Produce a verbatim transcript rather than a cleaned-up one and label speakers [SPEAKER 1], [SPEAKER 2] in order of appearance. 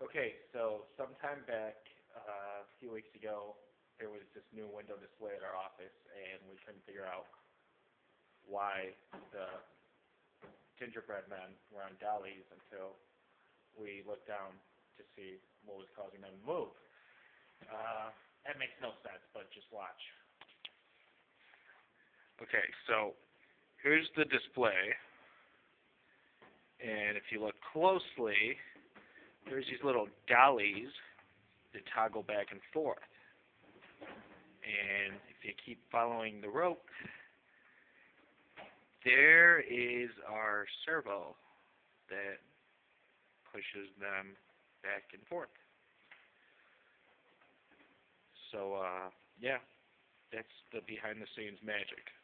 [SPEAKER 1] Okay, so sometime back, uh, a few weeks ago, there was this new window display at our office, and we couldn't figure out why the gingerbread men were on dollies until we looked down to see what was causing them to move. Uh, that makes no sense, but just watch. Okay, so here's the display, and if you look closely, there's these little dollies that toggle back and forth. And if you keep following the rope, there is our servo that pushes them back and forth. So, uh, yeah, that's the behind-the-scenes magic.